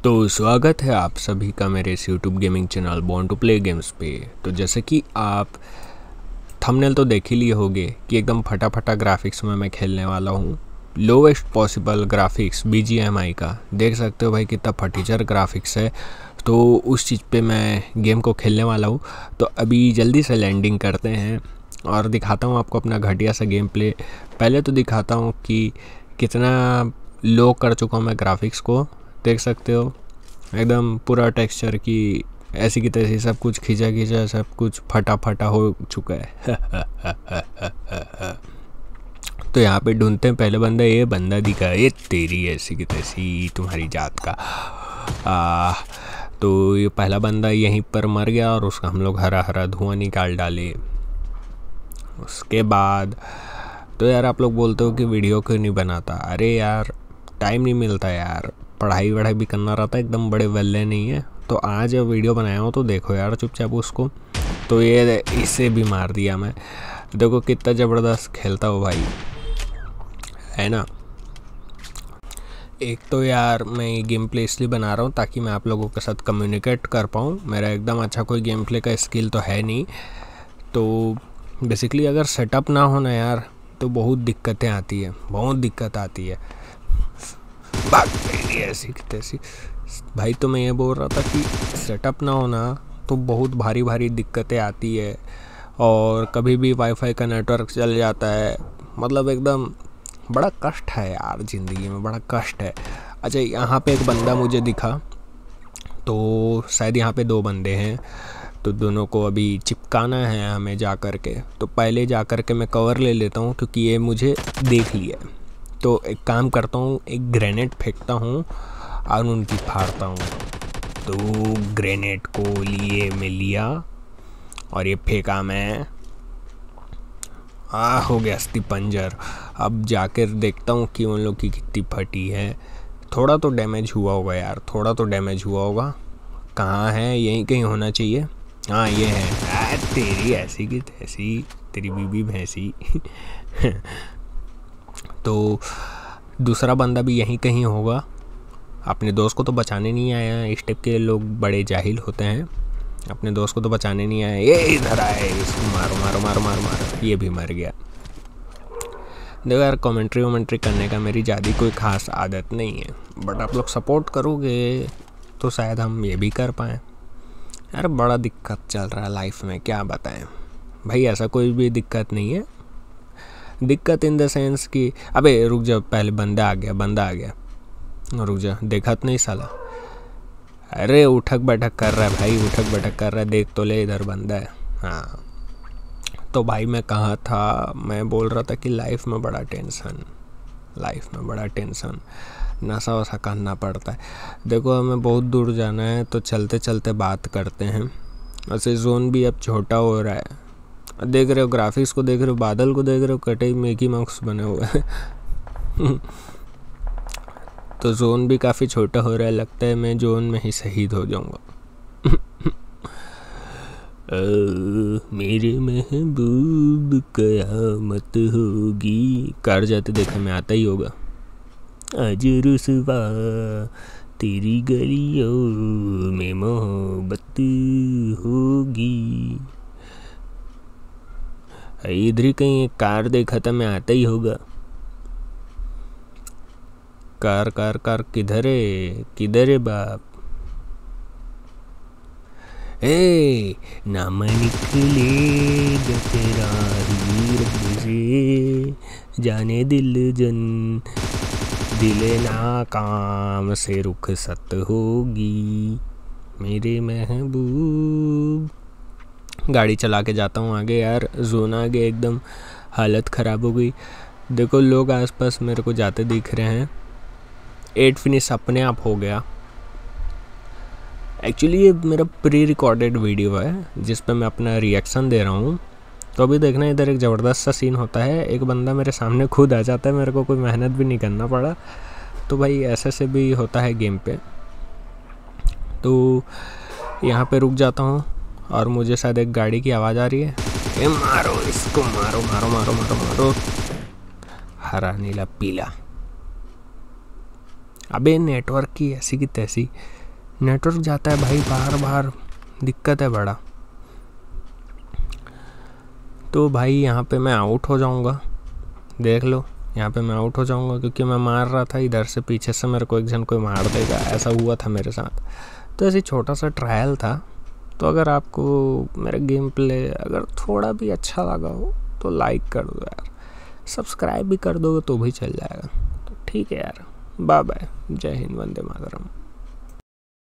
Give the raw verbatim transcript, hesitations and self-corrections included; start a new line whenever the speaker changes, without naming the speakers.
तो स्वागत है आप सभी का मेरे इस YouTube gaming channel born to play games पे। तो जैसे कि आप थंबनेल तो देख ही लिए होंगे कि एकदम फटाफटा ग्राफिक्स में मैं खेलने वाला हूँ। Lowest possible graphics B G M I का देख सकते हो भाई, कितना फटीचर ग्राफिक्स है। तो उस चीज़ पे मैं गेम को खेलने वाला हूँ। तो अभी जल्दी से लैंडिंग करते हैं और दिखाता हूँ आपको अपना घटिया सा गेम प्ले। पहले तो दिखाता हूँ कि कितना लो कर चुका हूँ मैं ग्राफिक्स को। देख सकते हो एकदम पूरा टेक्सचर की ऐसी की तैसी सब कुछ खींचा खींचा सब कुछ फटा फटा हो चुका है। तो यहाँ पे ढूंढते हैं पहले बंदा। ये बंदा दिखा, ये तेरी ऐसी की तैसी तुम्हारी जात का। आ, तो ये पहला बंदा यहीं पर मर गया और उसका हम लोग हरा हरा धुआं निकाल डाले। उसके बाद तो यार आप लोग बोलते हो कि वीडियो क्यों नहीं बनाता। अरे यार टाइम नहीं मिलता यार, पढ़ाई वढ़ाई भी करना रहता है, एकदम बड़े वेल्ले नहीं है। तो आज वीडियो बनाया हूँ तो देखो यार चुपचाप उसको। तो ये इसे भी मार दिया मैं। देखो कितना ज़बरदस्त खेलता हो भाई, है ना। एक तो यार मैं ये गेम प्ले इसलिए बना रहा हूँ ताकि मैं आप लोगों के साथ कम्युनिकेट कर पाऊँ। मेरा एकदम अच्छा कोई गेम प्ले का स्किल तो है नहीं। तो बेसिकली अगर सेटअप ना हो ना यार तो बहुत दिक्कतें आती है, बहुत दिक्कत आती है। भाग गई ऐसी तैसी भाई। तो मैं ये बोल रहा था कि सेटअप ना होना तो बहुत भारी भारी दिक्कतें आती है। और कभी भी वाईफाई का नेटवर्क चल जाता है, मतलब एकदम बड़ा कष्ट है यार, ज़िंदगी में बड़ा कष्ट है। अच्छा यहाँ पे एक बंदा मुझे दिखा, तो शायद यहाँ पे दो बंदे हैं। तो दोनों को अभी चिपकाना है हमें जा कर के। तो पहले जा कर के मैं कवर ले लेता हूँ क्योंकि ये मुझे देख लिया। तो एक काम करता हूँ, एक ग्रेनेड फेंकता हूँ और उनकी फाड़ता हूँ। तो ग्रेनेड को लिए मैं लिया और ये फेंका मैं, आ हो गया अस्थि पंजर। अब जाकर देखता हूँ कि उन लोग की कितनी फटी है। थोड़ा तो डैमेज हुआ होगा यार, थोड़ा तो डैमेज हुआ होगा। कहाँ है, यहीं कहीं होना चाहिए। हाँ ये है। आ, तेरी ऐसी की तैसी, तेरी बीबी भैंसी। तो दूसरा बंदा भी यहीं कहीं होगा। अपने दोस्त को तो बचाने नहीं आया है, इस टाइप के लोग बड़े जाहिल होते हैं। अपने दोस्त को तो बचाने नहीं आया। ये इधर आए, इसको मारो मारो मारो मारो मारो। ये भी मर गया। देखो यार कमेंट्री वमेंट्री करने का मेरी ज़्यादा कोई ख़ास आदत नहीं है, बट आप लोग सपोर्ट करोगे तो शायद हम ये भी कर पाएँ। यार बड़ा दिक्कत चल रहा है लाइफ में, क्या बताएं भाई। ऐसा कोई भी दिक्कत नहीं है, दिक्कत इन द सेंस कि अबे रुक जा, पहले बंदा आ गया, बंदा आ गया, रुक जा, देखा तो नहीं साला। अरे उठक बैठक कर रहा है भाई, उठक बैठक कर रहा है, देख तो ले इधर बंदा है। हाँ तो भाई मैं कहाँ था, मैं बोल रहा था कि लाइफ में बड़ा टेंशन, लाइफ में बड़ा टेंशन, नशा वशा करना पड़ता है। देखो हमें बहुत दूर जाना है तो चलते चलते बात करते हैं। वैसे जोन भी अब छोटा हो रहा है, देख रहे हो ग्राफिक्स को, देख रहे हो बादल को, देख रहे हो कटे मिकी माउस बने हुए हैं। तो जोन भी काफ़ी छोटा हो रहा है, लगता है मैं जोन में ही शहीद हो जाऊंगा। मेरे महबूब कयामत होगी, कार जाते देखे में आता ही होगा। आज रुसवा तेरी गलियों में मोहब्बत होगी। इधर ही कहीं एक कार देखा था मैं, आता ही होगा। कार कार कार किधर है, किधर है बाप। ए नाम निकलेगा तेरा ही रब से, जाने दिल जन दिले नाकाम से रुखसत होगी मेरे महबूब। गाड़ी चला के जाता हूँ आगे यार, जोन आ गया, एकदम हालत ख़राब हो गई। देखो लोग आसपास मेरे को जाते दिख रहे हैं। एट फिनिश अपने आप हो गया। एक्चुअली ये मेरा प्री रिकॉर्डेड वीडियो है जिस पे मैं अपना रिएक्शन दे रहा हूँ। तो अभी देखना इधर एक ज़बरदस्त सा सीन होता है, एक बंदा मेरे सामने खुद आ जाता है, मेरे को कोई मेहनत भी नहीं करना पड़ा। तो भाई ऐसे से भी होता है गेम पे। तो यहाँ पे रुक जाता हूँ और मुझे शायद एक गाड़ी की आवाज़ आ रही है। ए मारो इसको, मारो मारो मारो मारो मारो। हरा नीला पीला, अबे नेटवर्क की ऐसी की तैसी, नेटवर्क जाता है भाई बाहर बाहर, दिक्कत है बड़ा। तो भाई यहाँ पे मैं आउट हो जाऊँगा, देख लो यहाँ पे मैं आउट हो जाऊँगा क्योंकि मैं मार रहा था इधर से, पीछे से मेरे को एक जन कोई मार देगा, ऐसा हुआ था मेरे साथ। तो ऐसे छोटा सा ट्रायल था। तो अगर आपको मेरा गेम प्ले अगर थोड़ा भी अच्छा लगा हो तो लाइक कर दो यार, सब्सक्राइब भी कर दोगे तो भी चल जाएगा। तो ठीक है यार, बाय बाय, जय हिंद, वंदे मातरम।